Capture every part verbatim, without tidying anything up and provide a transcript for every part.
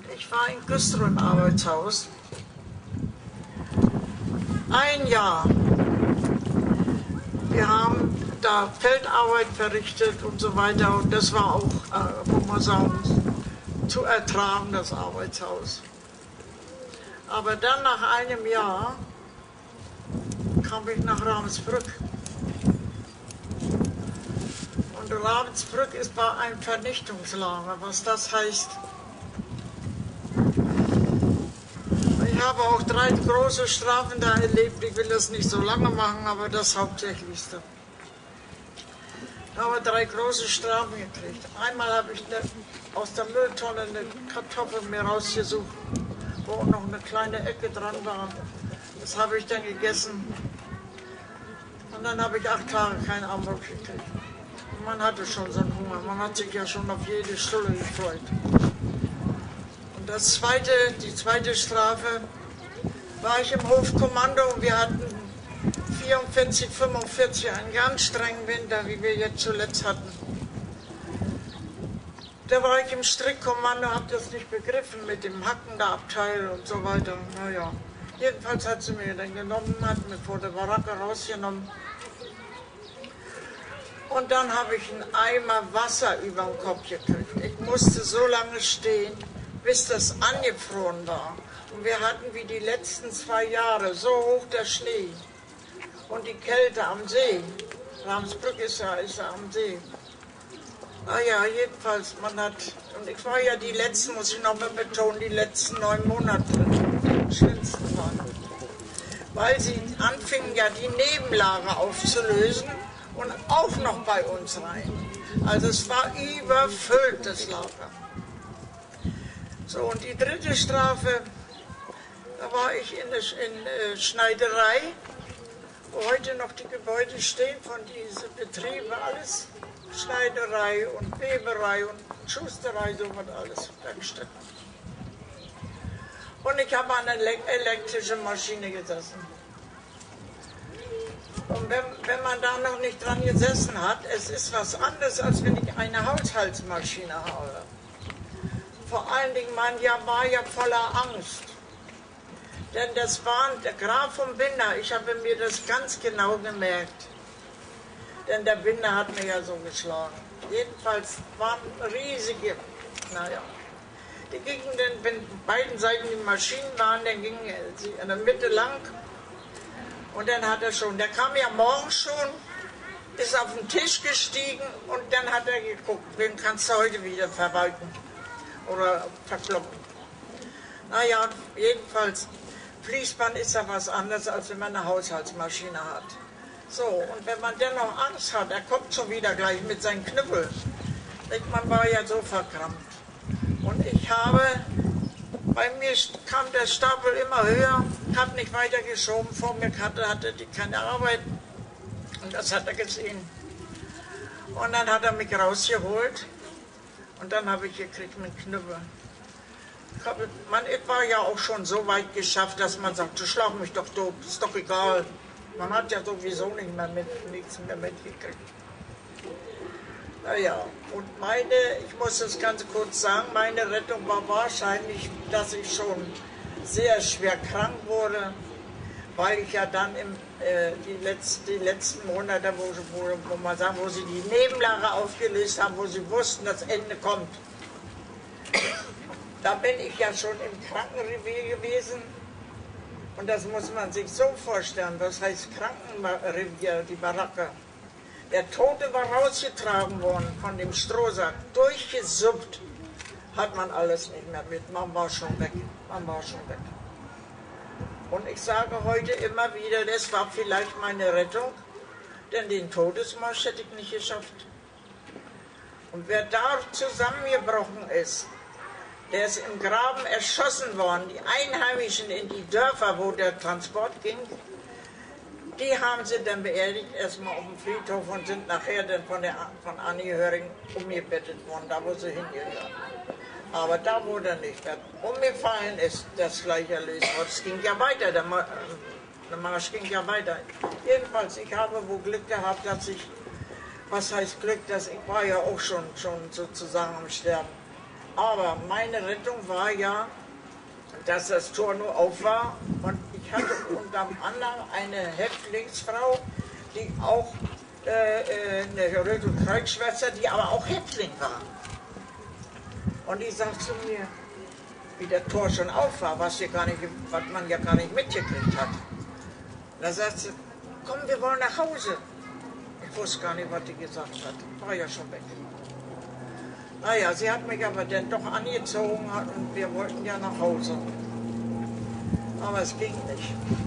Und ich war in Güstrow im Arbeitshaus. Ein Jahr. Wir haben da Feldarbeit verrichtet und so weiter. Und das war auch, äh, wo man sagen, zu ertragen, das Arbeitshaus. Aber dann nach einem Jahr kam ich nach Ravensbrück. Und Ravensbrück ist bei einem Vernichtungslager, was das heißt. Ich habe auch drei große Strafen da erlebt. Ich will das nicht so lange machen, aber das Hauptsächlichste. Da habe ich drei große Strafen gekriegt. Einmal habe ich eine, aus der Mülltonne eine Kartoffel mir rausgesucht, wo auch noch eine kleine Ecke dran war. Das habe ich dann gegessen. Und dann habe ich acht Tage keinen Amok gekriegt. Und man hatte schon so einen Hunger. Man hat sich ja schon auf jede Stulle gefreut. Und das zweite, die zweite Strafe war ich im Hofkommando und wir hatten vierundvierzig, fünfundvierzig, einen ganz strengen Winter, wie wir jetzt zuletzt hatten. Da war ich im Strickkommando, habe das nicht begriffen mit dem Hacken der Abteil und so weiter. Naja, jedenfalls hat sie mir dann genommen, hat mir vor der Baracke rausgenommen. Und dann habe ich einen Eimer Wasser über den Kopf gekriegt. Ich musste so lange stehen, bis das angefroren war. Und wir hatten wie die letzten zwei Jahre so hoch der Schnee und die Kälte am See. Ravensbrück ist ja, ist ja am See. Naja, jedenfalls, man hat, und ich war ja die letzten, muss ich nochmal betonen, die letzten neun Monate die schlimmsten waren. Weil sie anfingen ja die Nebenlager aufzulösen und auch noch bei uns rein. Also es war überfüllt, das Lager. So, und die dritte Strafe, da war ich in der in, äh, Schneiderei, wo heute noch die Gebäude stehen von diesen Betrieben, alles Schneiderei und Weberei und Schusterei, so wird alles Werkstätten. Und ich habe an einer elektrischen Maschine gesessen. Und wenn, wenn man da noch nicht dran gesessen hat, es ist was anderes, als wenn ich eine Haushaltsmaschine habe. Vor allen Dingen, mein Jahr war ja voller Angst. Denn das war der Graf von Binder, ich habe mir das ganz genau gemerkt. Denn der Binder hat mir ja so geschlagen. Jedenfalls waren riesige, naja, die gingen dann, wenn beiden Seiten die Maschinen waren, dann gingen sie in der Mitte lang. Und dann hat er schon, der kam ja morgens schon, ist auf den Tisch gestiegen und dann hat er geguckt, wen kannst du heute wieder verwalten oder verkloppen. Naja, jedenfalls, Fließband ist ja was anderes, als wenn man eine Haushaltsmaschine hat. So, und wenn man dann noch Angst hat, er kommt schon wieder gleich mit seinen Knüppeln. Man war ja so verkrampft. Und ich habe, bei mir kam der Stapel immer höher, habe nicht weiter geschoben, vor mir hatte, hatte die keine Arbeit. Und das hat er gesehen. Und dann hat er mich rausgeholt und dann habe ich gekriegt mit Knüppel. Man war ja auch schon so weit geschafft, dass man sagt, du schlag mich doch tot, ist doch egal. Man hat ja sowieso nicht mehr mit, nichts mehr mitgekriegt. Naja, und meine, ich muss es ganz kurz sagen, meine Rettung war wahrscheinlich, dass ich schon sehr schwer krank wurde, weil ich ja dann im, äh, die, letzten, die letzten Monate, wo, wo, wo man sagt, wo sie die Nebenlager aufgelöst haben, wo sie wussten, das Ende kommt. Da bin ich ja schon im Krankenrevier gewesen. Und das muss man sich so vorstellen, das heißt Krankenrevier, die Baracke. Der Tote war rausgetragen worden von dem Strohsack, durchgesuppt, hat man alles nicht mehr mit, man war schon weg, man war schon weg. Und ich sage heute immer wieder, das war vielleicht meine Rettung, denn den Todesmarsch hätte ich nicht geschafft. Und wer da zusammengebrochen ist, der ist im Graben erschossen worden. Die Einheimischen in die Dörfer, wo der Transport ging, die haben sie dann beerdigt, erstmal auf dem Friedhof und sind nachher dann von, der, von Angehörigen umgebettet worden, da wo sie hingehören. Aber da wurde er nicht. Wer umgefallen ist, das gleich erlöst worden. Es ging ja weiter, der, der Marsch ging ja weiter. Jedenfalls, ich habe wohl Glück gehabt, dass ich, was heißt Glück, dass ich war ja auch schon, schon sozusagen am Sterben. Aber meine Rettung war ja, dass das Tor nur auf war und ich hatte unter anderem eine Häftlingsfrau, die auch äh, eine Rötelkreuzschwester, die aber auch Häftling war. Und die sagt zu mir, wie der Tor schon auf war, was, hier gar nicht, was man ja gar nicht mitgekriegt hat. Da sagt sie, komm, wir wollen nach Hause. Ich wusste gar nicht, was die gesagt hat. War ja schon weg. Naja, sie hat mich aber dann doch angezogen und wir wollten ja nach Hause. Aber es ging nicht.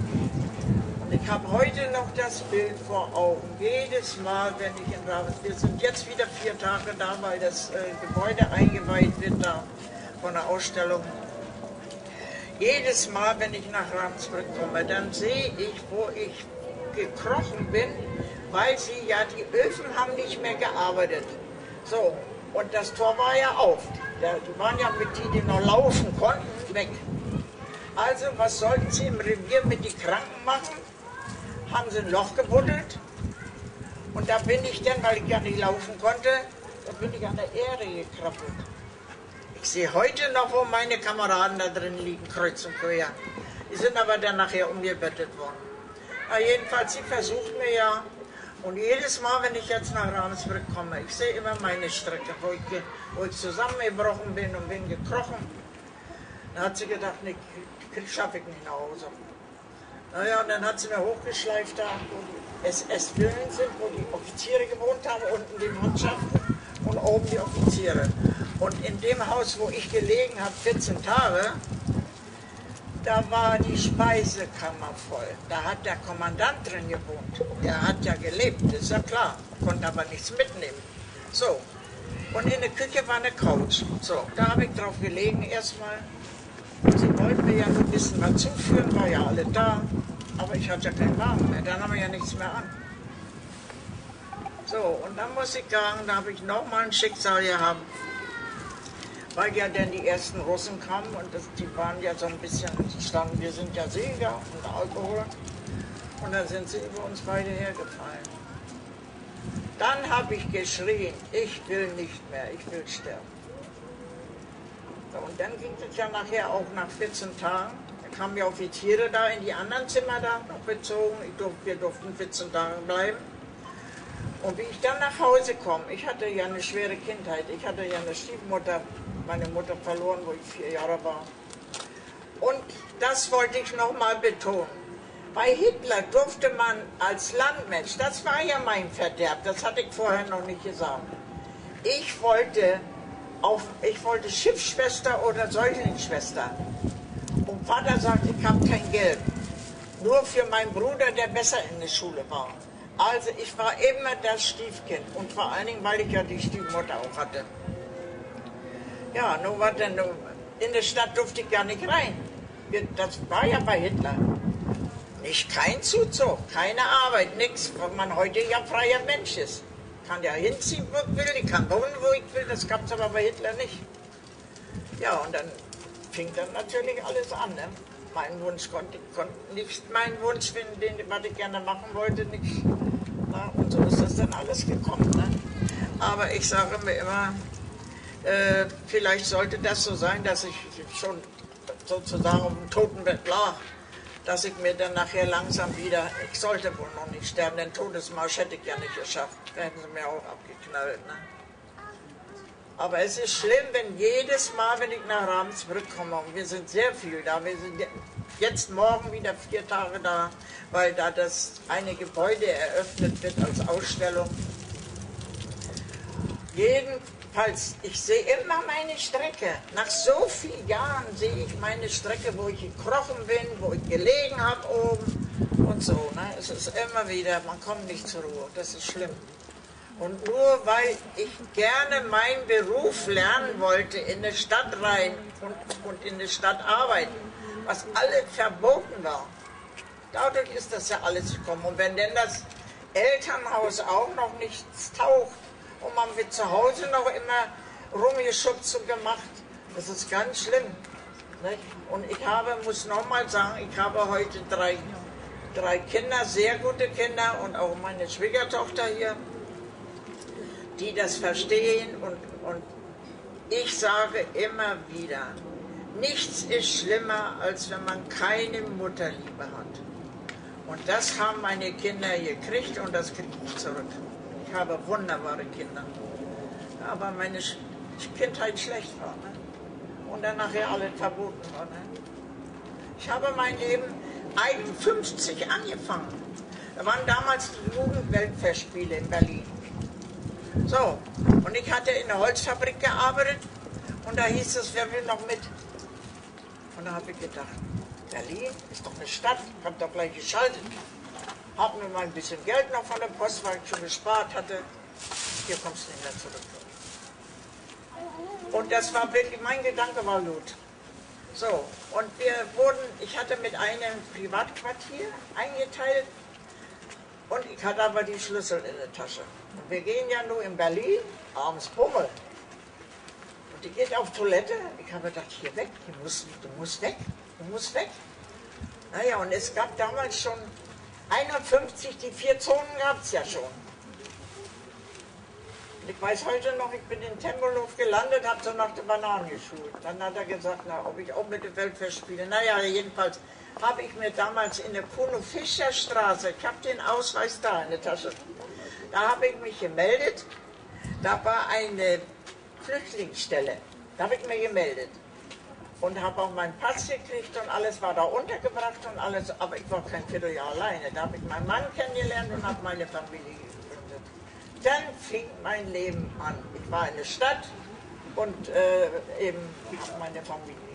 Und ich habe heute noch das Bild vor Augen. Jedes Mal, wenn ich in Ravensbrück, wir sind jetzt wieder vier Tage da, weil das äh, Gebäude eingeweiht wird da von der Ausstellung. Jedes Mal, wenn ich nach Ravensbrück komme, dann sehe ich, wo ich gekrochen bin, weil sie ja, die Öfen haben nicht mehr gearbeitet. So, und das Tor war ja auf. Die waren ja mit die, die noch laufen konnten, weg. Also, was sollten sie im Revier mit den Kranken machen? Haben sie ein Loch gebuddelt. Und da bin ich dann, weil ich ja nicht laufen konnte, da bin ich an der Erde gekrabbelt. Ich sehe heute noch, wo meine Kameraden da drin liegen, kreuz und quer. Die sind aber dann nachher umgebettet worden. Na, jedenfalls, sie versucht mir ja, und jedes Mal, wenn ich jetzt nach Ravensbrück komme, ich sehe immer meine Strecke, wo ich, wo ich zusammengebrochen bin und bin gekrochen. Da hat sie gedacht, nee, schaffe ich nicht nach Hause. Naja, und dann hat sie mir hochgeschleift, da, wo die S S-Villen sind, wo die Offiziere gewohnt haben, unten die Mannschaften und oben die Offiziere. Und in dem Haus, wo ich gelegen habe, vierzehn Tage, da war die Speisekammer voll. Da hat der Kommandant drin gewohnt. Der hat ja gelebt, ist ja klar. Konnte aber nichts mitnehmen. So, und in der Küche war eine Couch. So, da habe ich drauf gelegen erstmal. Sie wollten mir ja nur ein bisschen was zuführen, war ja alle da. Aber ich hatte ja keinen Wagen mehr, dann haben wir ja nichts mehr an. So, und dann muss ich sagen, da habe ich nochmal ein Schicksal gehabt. Weil ja dann die ersten Russen kamen und das, die waren ja so ein bisschen, die standen, wir sind ja Sieger und Alkohol. Und dann sind sie über uns beide hergefallen. Dann habe ich geschrien, ich will nicht mehr, ich will sterben. So, und dann ging es ja nachher auch nach vierzehn Tagen. Da kamen ja Offiziere da in die anderen Zimmer da noch bezogen. Ich durfte, wir durften vierzehn Tage bleiben. Und wie ich dann nach Hause komme, ich hatte ja eine schwere Kindheit. Ich hatte ja eine Stiefmutter, meine Mutter verloren, wo ich vier Jahre war. Und das wollte ich nochmal betonen. Bei Hitler durfte man als Landmensch, das war ja mein Verderb, das hatte ich vorher noch nicht gesagt. Ich wollte, auf, ich wollte Schiffsschwester oder Säuglingsschwester. Und Vater sagte, ich habe kein Geld. Nur für meinen Bruder, der besser in der Schule war. Also ich war immer das Stiefkind. Und vor allen Dingen, weil ich ja die Stiefmutter auch hatte. Ja, nun war denn, in der Stadt durfte ich ja nicht rein. Das war ja bei Hitler. Nicht kein Zuzug, keine Arbeit, nichts, weil man heute ja freier Mensch ist. Kann ja hinziehen, wo ich will, ich kann wohnen, wo ich will, das gab es aber bei Hitler nicht. Ja, und dann fing dann natürlich alles an. Ne? Mein Wunsch konnte, konnte nicht meinen Wunsch finden, den, was ich gerne machen wollte, nicht. Na, und so ist das dann alles gekommen. Ne? Aber ich sage mir immer, äh, vielleicht sollte das so sein, dass ich schon sozusagen auf dem Totenbett lag, dass ich mir dann nachher langsam wieder, ich sollte wohl noch nicht sterben, den Todesmarsch hätte ich ja nicht geschafft, da hätten sie mir auch abgeknallt. Ne? Aber es ist schlimm, wenn jedes Mal, wenn ich nach Ravensbrück komme, und wir sind sehr viel da, wir sind jetzt morgen wieder vier Tage da, weil da das eine Gebäude eröffnet wird als Ausstellung. Jedenfalls, ich sehe immer meine Strecke. Nach so vielen Jahren sehe ich meine Strecke, wo ich gekrochen bin, wo ich gelegen habe oben und so. Ne? Es ist immer wieder, man kommt nicht zur Ruhe, das ist schlimm. Und nur weil ich gerne meinen Beruf lernen wollte, in der Stadt rein und, und in der Stadt arbeiten, was alle verboten war, dadurch ist das ja alles gekommen. Und wenn denn das Elternhaus auch noch nichts taucht und man wird zu Hause noch immer rumgeschubst und gemacht, das ist ganz schlimm. Nicht? Und ich habe, muss nochmal sagen, ich habe heute drei, drei Kinder, sehr gute Kinder und auch meine Schwiegertochter hier, die das verstehen und, und Ich sage immer wieder, nichts ist schlimmer, als wenn man keine Mutterliebe hat. Und das haben meine Kinder gekriegt und das kriege ich zurück. Ich habe wunderbare Kinder. Aber meine Kindheit schlecht war. Ne? Und dann nachher alle verboten war. Ne? Ich habe mein Leben einundfünfzig angefangen. Da waren damals die Jugendweltfestspiele in Berlin. So, und ich hatte in der Holzfabrik gearbeitet und da hieß es, wer will noch mit? Und da habe ich gedacht, Berlin ist doch eine Stadt, ich habe doch gleich geschaltet. Habe mir mal ein bisschen Geld noch von der Post, weil ich schon gespart hatte. Hier kommst du nicht mehr zurück. Und das war wirklich, mein Gedanke war gut. So, und wir wurden, ich hatte mit einem Privatquartier eingeteilt und ich hatte aber die Schlüssel in der Tasche. Und wir gehen ja nur in Berlin, abends Bummel. Und die geht auf Toilette. Ich habe gedacht, hier weg, hier musst, du musst weg, du musst weg. Naja, und es gab damals schon einundfünfzig, die vier Zonen gab es ja schon. Und ich weiß heute noch, ich bin in Tempelhof gelandet, habe so nach der Bananen geschult. Dann hat er gesagt, na, ob ich auch mit der Weltfest spiele. Naja, jedenfalls habe ich mir damals in der Kuno-Fischer-Straße, ich habe den Ausweis da in der Tasche, da habe ich mich gemeldet. Da war eine Flüchtlingsstelle, da habe ich mich gemeldet. Und habe auch meinen Pass gekriegt und alles war da untergebracht und alles, aber ich war kein Vierteljahr alleine. Da habe ich meinen Mann kennengelernt und habe meine Familie gegründet. Dann fing mein Leben an. Ich war in der Stadt und äh, eben habe meine Familie